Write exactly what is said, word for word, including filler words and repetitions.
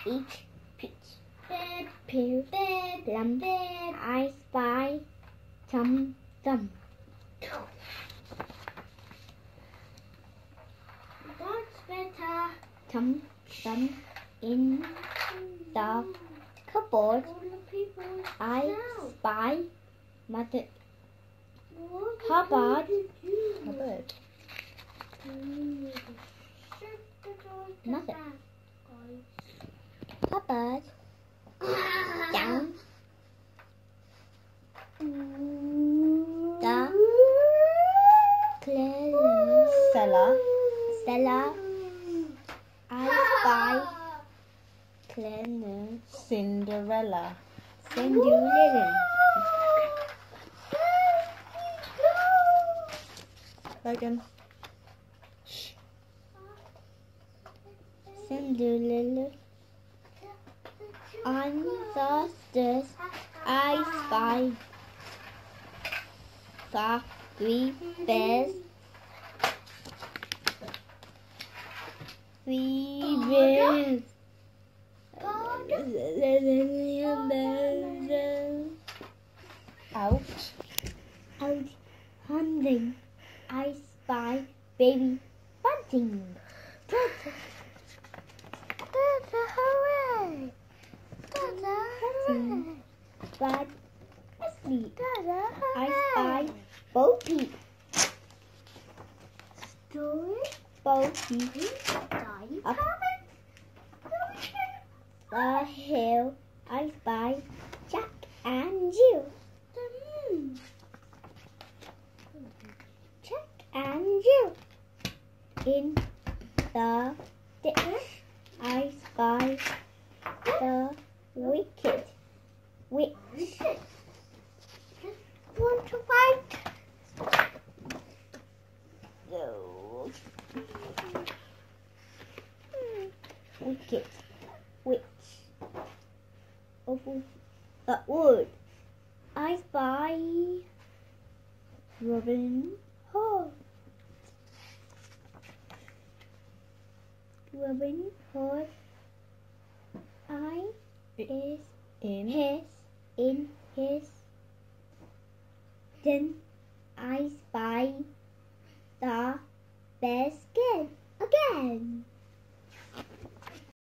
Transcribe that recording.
peach, peach, pear, plum, I spy, tum, tum. That's better. Tum, tum, in the cupboard, I spy mother. Hubbard. Hubbard. Mother. Hubbard. Down. The Clear. Cellar. Stella. I spy. Cleaner. Cinderella. Cinderella. Again. Cinderella. On the stairs, I spy the three bears. Three bears. Out. Out hunting, I spy baby bunting. Tata, tata, hooray! Tata, hooray! But asleep, tata, I spy Bo Peep. Story, Bo Peep. Up the hill, I spy Jack and Jill. Jack and Jill. In the ditch, I spy the wicked witch. Want to fight? No. Wicked witch. Over the wood, I spy Robin Hood. Robin Hood, I is In. his in his den. I spy the basket again.